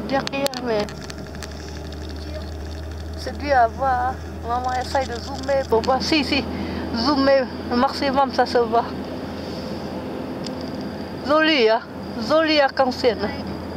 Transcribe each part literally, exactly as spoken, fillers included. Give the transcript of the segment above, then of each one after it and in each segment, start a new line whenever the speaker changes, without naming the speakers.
dire rien, mais c'est dur à voir. Maman essaye de zoomer pour voir. Si, si, zoomer le maximum, ça se voit. Joli, hein? Joli arc-en-ciel.
Ouais.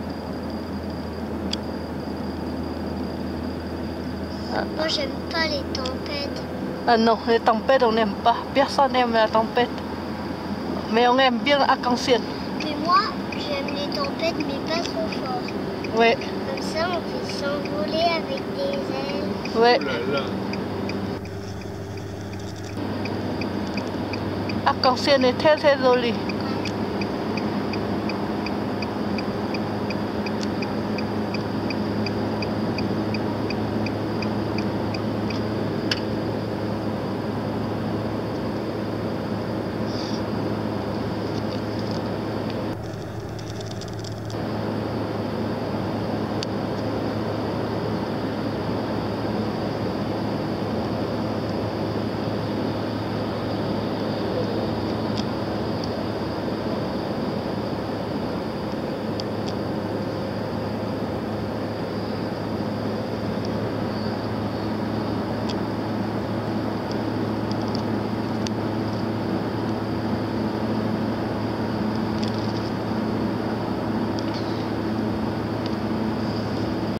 Ah.
Moi, j'aime pas les tempêtes.
Ah non, les tempêtes, on n'aime pas. Personne n'aime la tempête. Mais on aime bien l'arc-en-ciel.
Mais moi, j'aime les tempêtes, mais pas trop fort.
Ouais.
Comme ça, on peut s'envoler avec des ailes.
Ouais.
Oh là là.
Arc-en-ciel est très très joli.